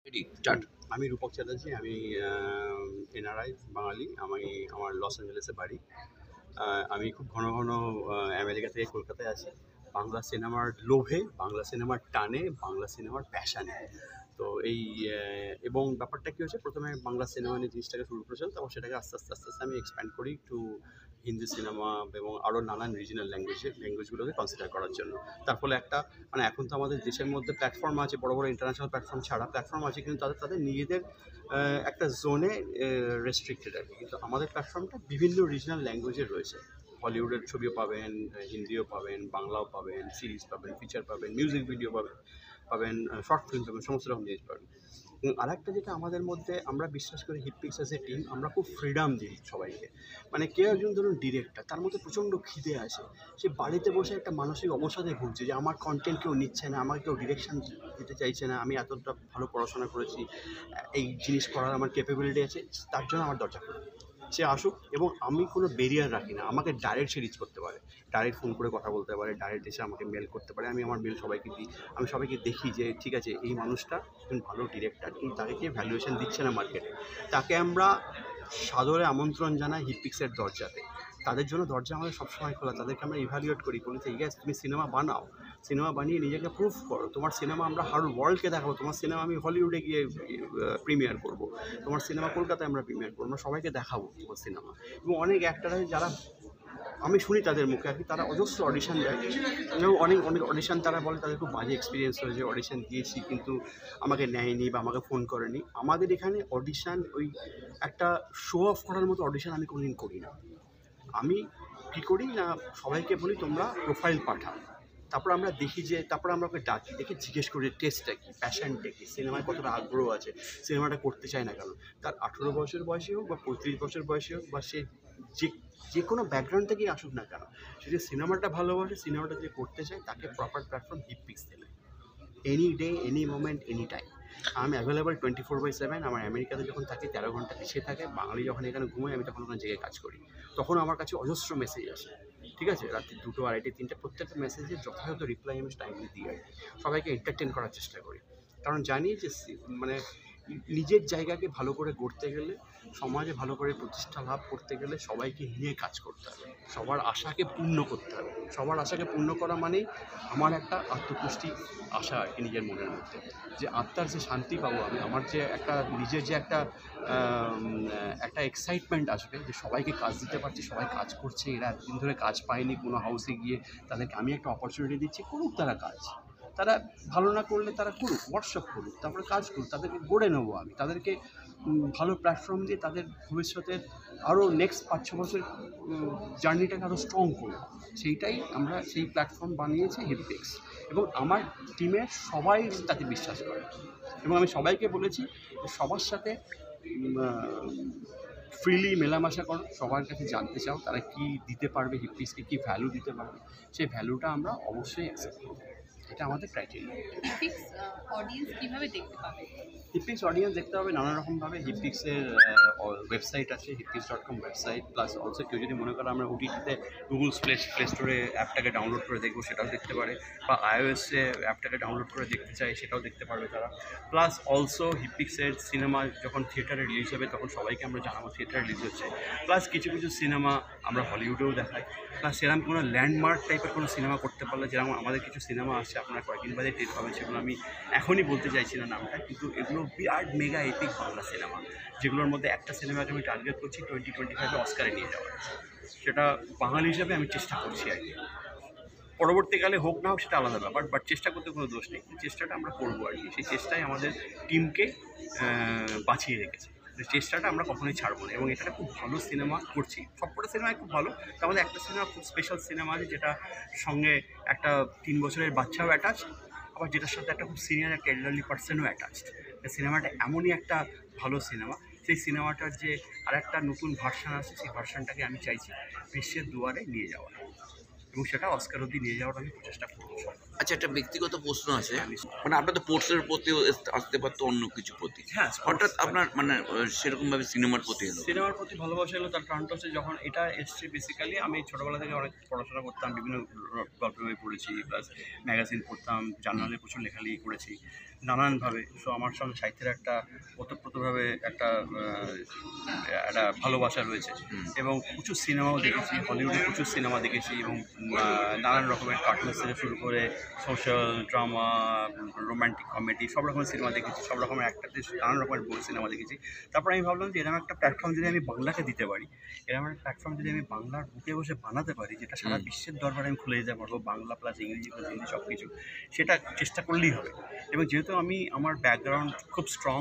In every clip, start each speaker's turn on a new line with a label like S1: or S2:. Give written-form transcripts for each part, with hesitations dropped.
S1: Ready start.
S2: আমি রূপক চ্যাটার্জি। আমি NRI বাঙালি। আমার লস অ্যাঞ্জেলেসে বাড়ি। আমি খুব ঘন ঘন আমেরিকা থেকে কলকাতায় আসি বাংলা সিনেমার লোভে, বাংলা সিনেমার টানে, বাংলা সিনেমার প্যাশানে। তো এই এবং ব্যাপারটা কী হচ্ছে, প্রথমে বাংলা সিনেমা নিয়ে জিনিসটাকে শুরু করেছিলাম, তারপর সেটাকে আস্তে আস্তে আস্তে আস্তে আমি এক্সপ্যান্ড করি একটু হিন্দি সিনেমা এবং আরও নানান রিজনাল ল্যাঙ্গুয়েজগুলোকে কনসিডার করার জন্য। তার ফলে একটা মানে এখন তো আমাদের দেশের মধ্যে প্ল্যাটফর্ম আছে, বড় বড় ইন্টারন্যাশনাল প্ল্যাটফর্ম ছাড়া প্ল্যাটফর্ম আছে, কিন্তু তাদের তাদের নিজেদের একটা জোনে রেস্ট্রিক্টেড আর কি। কিন্তু আমাদের প্ল্যাটফর্মটা বিভিন্ন রিজনাল ল্যাঙ্গুয়েজের রয়েছে। হলিউডের ছবিও পাবেন, হিন্দিও পাবেন, বাংলাও পাবেন, সিরিজ পাবেন, ফিচার পাবেন, মিউজিক ভিডিও পাবেন, শর্ট ফিল্ম পাবেন, সমস্ত রকম জিনিস পাবেন। আর একটা যেটা আমাদের মধ্যে আমরা বিশ্বাস করি, হিটপিক্স অ্যাজ এ টিম আমরা খুব ফ্রিডম দিই সবাইকে। মানে কেউ একজন ধরুন ডিরেক্টর, তার মধ্যে প্রচণ্ড খিদে আসে, সে বাড়িতে বসে একটা মানসিক অবসাদে ভুগছে যে আমার কন্টেন্ট কেউ নিচ্ছে না, আমাকে কেউ ডিরেকশন দিতে চাইছে না, আমি এতটা ভালো পড়াশোনা করেছি, এই জিনিস করার আমার ক্যাপাবিলিটি আছে, তার জন্য আমার দরজা খুলে সে আসুক। এবং আমি কোনো ব্যারিয়ার রাখি না, আমাকে ডাইরেক্ট সে রিচ করতে পারে, ডাইরেক্ট ফোন করে কথা বলতে পারে, ডাইরেক্ট এসে আমাকে মেল করতে পারে, আমি আমার মেল সবাইকে দিই। আমি সবাইকে দেখি যে ঠিক আছে, এই মানুষটা একজন ভালো ডিরেক্টর, কিন্তু তাকে কে ভ্যালুয়েশন দিচ্ছে না মার্কেটে, তাকে আমরা সাদরে আমন্ত্রণ জানাই হিটপিক্সের দরজাতে। তাদের জন্য দরজা আমাদের সবসময় খোলা, তাদেরকে আমরা ইভ্যালুয়েট করি, বলি যে ইয়েস তুমি সিনেমা বানাও, সিনেমা বানিয়ে নিজেকে প্রুভ করো, তোমার সিনেমা আমরা হার ওয়ার্ল্ডকে দেখাবো, তোমার সিনেমা আমি হলিউডে গিয়ে প্রিমিয়ার করব, তোমার সিনেমা কলকাতায় আমরা প্রিমিয়ার করবো, আমরা সবাইকে দেখাবো তোমার সিনেমা। এবং অনেক অ্যাক্টার আছে যারা আমি শুনি তাদের মুখে আর কি, তারা অজস্র অডিশন দেয় এবং অনেক অনেক অডিশন তারা বলে তাদের খুব বাজে এক্সপিরিয়েন্স হয়েছে, অডিশন দিয়েছি কিন্তু আমাকে নেয়নি বা আমাকে ফোন করেনি। আমাদের এখানে অডিশন ওই একটা শো অফ করার মতো অডিশন আমি কোনোদিন করি না। আমি কী করি না, সবাইকে বলি তোমরা প্রোফাইল পাঠাও, তারপর আমরা দেখি যে, তারপর আমরা ওকে ডাকি, দেখে জিজ্ঞেস করি টেস্টটা কী, প্যাশনটা কী, সিনেমায় কতটা আগ্রহ আছে, সিনেমাটা করতে চায় না কেন। তার 18 বছর বয়সী হোক বা 35 বছর বয়সী হোক, বা সে যে যে কোনো ব্যাকগ্রাউন্ড থেকেই আসুক না কেন, সে যে সিনেমাটা ভালোবাসে, সিনেমাটা যে করতে চায়, তাকে প্রপার প্ল্যাটফর্ম হিটপিক্স দেবে। Any day, any moment, any time আমি অ্যাভেলেবল 24/7। আমার আমেরিকাতে যখন থাকি 13 ঘন্টা পিছিয়ে থাকে, বাঙালি যখন এখানে ঘুমাই, আমি তখন ওখানে জেগে কাজ করি। তখন আমার কাছে অজস্র মেসেজ আসে, ঠিক আছে, রাত্রি 2টো, 2:30, 3টে, প্রত্যেকটা মেসেজের যথাযথ রিপ্লাই আমি টাইমলি দিই আর কি। সবাইকে এন্টারটেন করার চেষ্টা করি, কারণ জানি যে মানে নিজের জায়গাকে ভালো করে গড়তে গেলে, সমাজে ভালো করে প্রতিষ্ঠা লাভ করতে গেলে সবাইকে নিয়ে কাজ করতে হবে, সবার আশাকে পূর্ণ করতে হবে। সবার আশাকে পূর্ণ করা মানেই আমার একটা আত্মতুষ্টি আশা আর কি নিজের মনের মধ্যে, যে আত্মার যে শান্তি পাবো আমি, আমার যে একটা নিজের যে একটা এক্সাইটমেন্ট আসবে যে সবাইকে কাজ দিতে পারছি, সবাই কাজ করছে, এরা এতদিন ধরে কাজ পায়নি কোনো হাউসে গিয়ে, তাদেরকে আমি একটা অপরচুনিটি দিচ্ছি, করুক তারা কাজ। তারা ভালো না করলে তারা করুক, ওয়ার্কশপ করুক, তারপরে কাজ করুক, তাদেরকে গড়ে নেবো আমি, তাদেরকে ভালো প্ল্যাটফর্ম দিয়ে তাদের ভবিষ্যতের আরও নেক্সট 5-6 বছর জার্নিটাকে আরও স্ট্রং করবো। সেইটাই আমরা, সেই প্ল্যাটফর্ম বানিয়েছি হিটপিক্স, এবং আমার টিমের সবাই তাতে বিশ্বাস করে। এবং আমি সবাইকে বলেছি যে সবার সাথে ফ্রিলি মেলামেশা করো, সবার কাছে জানতে চাও তারা কী দিতে পারবে, হিটপিক্সকে কী ভ্যালু দিতে পারবে, সেই ভ্যালুটা আমরা অবশ্যই অ্যাকসেপ্ট করবো। এটা আমাদের ক্রাইটেরিয়া।
S3: হিটপিক্স অডিয়েন্স কিভাবে দেখতে পাবে?
S2: হিটপিক্স অডিয়েন্স দেখতে হবে নানা রকমভাবে। হিটপিক্সের ওয়েবসাইট আছে, hitpix.com ওয়েবসাইট, প্লাস অলসো কেউ যদি মনে করে আমরা ওটিটিতে গুগল প্লে স্টোরে অ্যাপটাকে ডাউনলোড করে দেখবো, সেটাও দেখতে পারে, বা iOS-এ অ্যাপটাকে ডাউনলোড করে দেখতে চাই, সেটাও দেখতে পারবে তারা। প্লাস অলসো হিটপিক্সের সিনেমা যখন থিয়েটারে রিলিজ হবে তখন সবাইকে আমরা জানাবো থিয়েটারে রিলিজ হচ্ছে। প্লাস কিছু কিছু সিনেমা আমরা হলিউডেও দেখাই। প্লাস সেরকম কোনো ল্যান্ডমার্ক টাইপের কোনো সিনেমা করতে পারলে, যেরকম আমাদের কিছু সিনেমা আসছে, আপনারা কয়েকদিন বাদে টের পাবেন, সেগুলো আমি এখনই বলতে চাইছি না নামটা, কিন্তু এগুলো বিরাট মেগা এপিক বাংলা সিনেমা, যেগুলোর মধ্যে একটা সিনেমাকে আমি টার্গেট করছি 2025-এ অস্কারে নিয়ে যাওয়ার। সেটা বাঙালি হিসেবে আমি চেষ্টা করছি আর কি। পরবর্তীকালে হোক না হোক সেটা আলাদা ব্যাপার, বাট চেষ্টা করতে কোনো দোষ নেই, চেষ্টাটা আমরা করবো আর কি। সেই চেষ্টাই আমাদের টিমকে বাঁচিয়ে রেখেছে, চেষ্টাটা আমরা কখনোই ছাড়বো না। এবং এটা খুব ভালো সিনেমা করছি, সবকটা সিনেমায় খুব ভালো। তার মধ্যে একটা সিনেমা খুব স্পেশাল সিনেমা আছে, যেটা সঙ্গে একটা 3 বছরের বাচ্চাও অ্যাটাচড, আবার যেটার সাথে একটা খুব সিনিয়র একটা এল্ডারলি পার্সনও অ্যাটাচড। সিনেমাটা এমনই একটা ভালো সিনেমা, সেই সিনেমাটার যে আর একটা নতুন ভার্সান আছে, সেই ভার্সানটাকে আমি চাইছি বিশ্বের দুয়ারে নিয়ে যাওয়ার, এবং সেটা অস্কার অবধি নিয়ে যাওয়ার আমি প্রচেষ্টা করবো।
S1: আচ্ছা, একটা ব্যক্তিগত প্রশ্ন আছে, মানে আপনার তো স্পোর্টসের প্রতিও আসতে পারতো, অন্য কিছু প্রতি,
S2: হ্যাঁ,
S1: হঠাৎ আপনার মানে সেরকমভাবে সিনেমার প্রতি এলো?
S2: সিনেমার প্রতি ভালোবাসা এলো, তার কারণটা হচ্ছে যখন এটা এসছে, বেসিক্যালি আমি ছোটোবেলা থেকে অনেক পড়াশোনা করতাম, বিভিন্ন গল্পের বই পড়েছি, প্লাস ম্যাগাজিন পড়তাম, জার্নালে প্রচুর লেখালেখি করেছি। নানানভাবে। সো আমার সঙ্গে সাহিত্যের একটা ওতপ্রোতভাবে একটা একটা ভালোবাসা রয়েছে এবং প্রচুর সিনেমাও দেখেছি, হলিউডে প্রচুর সিনেমা দেখেছি এবং নানান রকমের কার্টুন থেকে শুরু করে সোশ্যাল ড্রামা, রোমান্টিক কমেডি সব রকমের সিনেমা দেখেছি, সব রকমের অ্যাক্টারদের নানান রকমের বই সিনেমা দেখেছি। তারপর আমি ভাবলাম যে এরকম একটা প্ল্যাটফর্ম যদি আমি বাংলাকে দিতে পারি, এরকম একটা প্ল্যাটফর্ম যদি আমি বাংলার বুকে বসে বানাতে পারি, যেটা সারা বিশ্বের দরবারে আমি খুলে দিতে পারবো, বাংলা প্লাস ইংরেজি প্লাস হিন্দি সব কিছু, সেটা চেষ্টা করলেই হবে। এবং যেহেতু আমার ব্যাকগ্রাউন্ড খুব স্ট্রং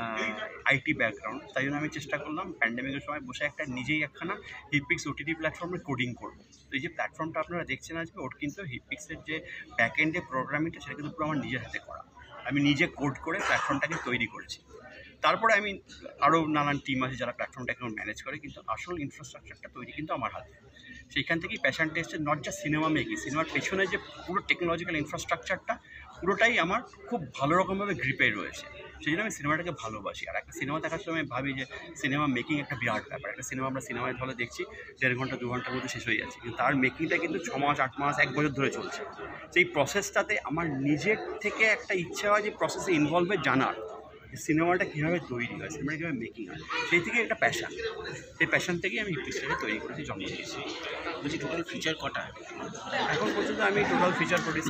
S2: আইটি ব্যাকগ্রাউন্ড, তাই জন্য আমি চেষ্টা করলাম প্যান্ডেমিকের সময় বসে নিজেই একখানা হিপিক্স ওটিটি প্ল্যাটফর্মে কোডিং করবো। তো এই যে প্ল্যাটফর্মটা আপনারা দেখছেন আজকে, ওর কিন্তু হিপিক্সের যে ব্যাক এন্ডে প্রোগ্রামিংটা সেটা কিন্তু পুরো আমার নিজের হাতে করা। আমি নিজে কোড করে প্ল্যাটফর্মটাকে তৈরি করেছি। তারপরে আমি আরও নানান টিম আছে যারা প্ল্যাটফর্মটাকে ম্যানেজ করে, কিন্তু আসল ইনফ্রাস্ট্রাকচারটা তৈরি কিন্তু আমার হাতে। সেইখান থেকেই প্যাশনটা এসছে, নট জাস্ট সিনেমা মেকিং, সিনেমার পেছনে যে পুরো টেকনোলজিক্যাল ইনফ্রাস্ট্রাকচারটা পুরোটাই আমার খুব ভালো রকমভাবে গ্রিপে রয়েছে। সেই জন্য আমি সিনেমাটাকে ভালোবাসি। আর একটা সিনেমা দেখার সময় ভাবি যে সিনেমা মেকিং একটা বিরাট ব্যাপার। একটা সিনেমা আমরা সিনেমায় হলে দেখছি 1.5 ঘন্টা 2 ঘন্টার মধ্যে শেষ হয়ে যাচ্ছে, কিন্তু তার মেকিংটা কিন্তু 6 মাস 8 মাস 1 বছর ধরে চলছে। সেই প্রসেসটাতে আমার নিজের থেকে একটা ইচ্ছা হয় যে প্রসেসে ইনভলভে জানার সিনেমাটা কীভাবে তৈরি হয়, সিনেমাটা কীভাবে মেকিং হয়, সেই থেকে একটা প্যাশান। সেই প্যাশন থেকেই আমি হিপিক্সটাকে তৈরি করেছি, জন্ম দিয়েছি।
S1: বলছি টোটাল ফিচার কটা?
S2: এখন পর্যন্ত আমি টোটাল ফিচার প্রডিউস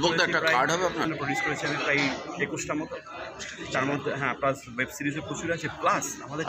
S2: করেছি আমি প্রায় 21টা মতো। তার মধ্যে প্লাস ওয়েব সিরিজও প্রচুর আছে, প্লাস আমাদের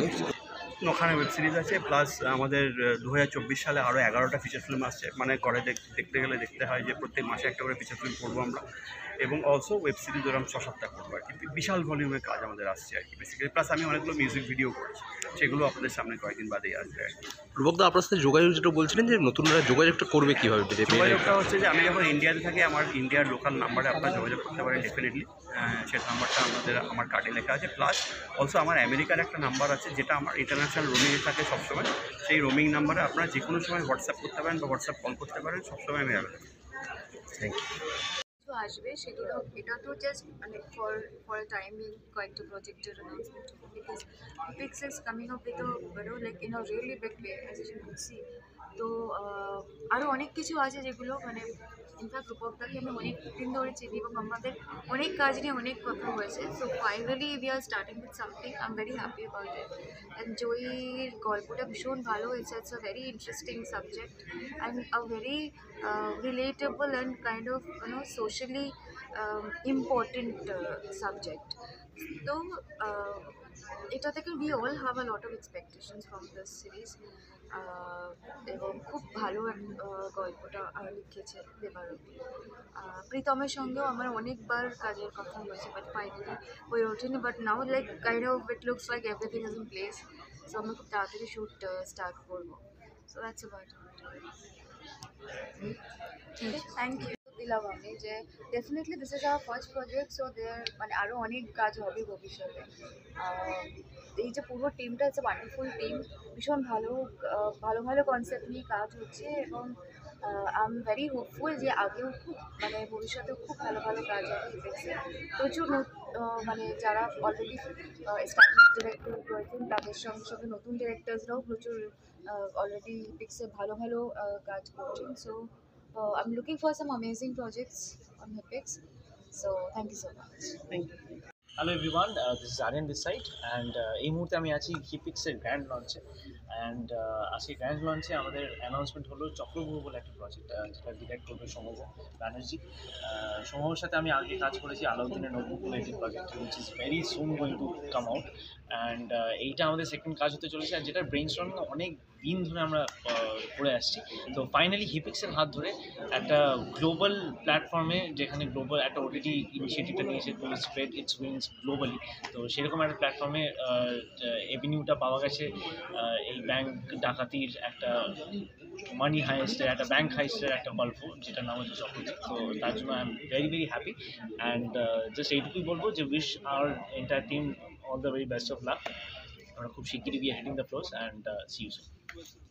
S2: ওখানে ওয়েব সিরিজ আছে, প্লাস আমাদের 2024 সালে আরও 11টা ফিচার ফিল্ম আসছে। মানে করে দেখতে গেলে দেখতে হয় যে প্রত্যেক মাসে একটা করে ফিচার ফিল্ম করবো আমরা, এবং অলসো ওয়েব সিরিজ ওরকম 6-7টা করবো আর কি। বিশাল ভলিউমের কাজ আমাদের আসছে আর কি বেসিক্যালি। প্লাস আমি অনেকগুলো মিউজিক ভিডিও করেছি, সেগুলো আপনাদের সামনে কয়েকদিন বাদেই আসবে আর কি।
S4: রূপকদা, আপনার সাথে যোগাযোগ যেটা বলছিলেন যে নতুনরা যোগাযোগটা করবে কীভাবে?
S2: যোগাযোগটা হচ্ছে যে আমি যখন ইন্ডিয়াতে থাকি, আমার ইন্ডিয়ার লোকাল নাম্বারে আপনারা যোগাযোগ করতে পারেন ডেফিনেটলি। সেই নাম্বারটা আমার কার্ডে লেখা আছে। প্লাস অলসো আমার আমেরিকার একটা নাম্বার আছে, যেটা আমার ইন্টারন্যাশনাল রোমিংয়ে থাকে সবসময়। সেই রোমিং নাম্বারে আপনারা যে কোনো সময় হোয়াটসঅ্যাপ করতে পারেন বা হোয়াটসঅ্যাপ কল করতে পারেন, সবসময় আমি অ্যাভেলেবল। Thank you.
S5: আসবে সেগুলো, এটা তো জাস্ট মানে ফর টাইমিং কয়েকটা প্রজেক্টের announcement, because Hipix is coming up with like in a really big way as you can see. তো আরও অনেক কিছু আছে যেগুলো মানে ইনফ্যাক্ট রূপকদাকে আমি অনেক দিন ধরে চিনি এবং আমাদের অনেক কাজ নিয়ে অনেক কথা হয়েছে। So finally we are starting with something, I am very happy about it. And জয়ীর গল্পটা ভীষণ ভালো হয়েছে। It's a very interesting subject and a very relatable and kind of socially important subject. So এটা থেকে we all have a lot of expectations from this series. এবং খুব ভালো গল্পটা লিখেছে দেবারতী। প্রীতমের সঙ্গেও আমার অনেকবার কাজের কথা হয়েছে, বাট ফাইনালি হয়ে ওঠেনি। But now like kind of it looks like everything is in place. So আমরা খুব তাড়াতাড়ি শ্যুট স্টার্ট করবো। So that's about it. Thank you দিলাম আমি যে definitely this is our first project. So there মানে আরও অনেক কাজ হবে ভবিষ্যতে। এই যে পুরো টিমটা ইটস এ ওয়ান্ডারফুল টিম, ভীষণ ভালো ভালো কনসেপ্ট নিয়ে কাজ হচ্ছে এবং আই এম ভেরি হোপফুল যে আগেও খুব মানে ভবিষ্যতেও খুব ভালো কাজ হবে হিপিক্সে। প্রচুর মানে যারা অলরেডি এস্টাবলিশ ডিরেক্টর রয়েছেন তাদের সঙ্গে নতুন ডিরেক্টরসরাও প্রচুর অলরেডি হিপিক্সে ভালো কাজ করছেন। So I'm looking for some amazing projects on Hipix. So thank you so much.
S2: Thank you.
S6: Hello everyone, this is Aryan this side and এই মুহূর্তে আমি আছি হিপিক্সের গ্র্যান্ড লঞ্চে। অ্যান্ড আজকে গ্র্যান্ড লঞ্চে আমাদের অ্যানাউন্সমেন্ট হলো চক্রব্যূহ বলে একটা প্রজেক্ট, যেটা ডিরেক্ট করবে সৌমভ ব্যানার্জি। সৌমভের সাথে আমি আগে কাজ করেছি আলাউদ্দিনের নোটবুক বলে একটি project, which is very soon going to come out. And এইটা আমাদের সেকেন্ড কাজ হতে চলেছে, আর যেটার ব্রেইনস্টর্মিং অনেক দিন ধরে আমরা করে আসছি। তো ফাইনালি হিপিক্সের হাত ধরে একটা গ্লোবাল প্ল্যাটফর্মে, যেখানে গ্লোবাল একটা ওটিটি ইনিশিয়েটিভটা নিয়েছে to spread its wings globally. তো সেরকম একটা প্ল্যাটফর্মে এভিনিউটা পাওয়া গেছে। এই ব্যাংক ডাকাতির একটা মানি হাইস্টের একটা ব্যাংক হাইস্টের একটা গল্প, যেটার নাম হচ্ছে চক্রব্যূহ। তো তার জন্য I am very happy and just এইটুকুই বলবো যে wish our entire team all the very best of luck. আমরা খুব শিগগিরই we are hitting the floors and see you soon.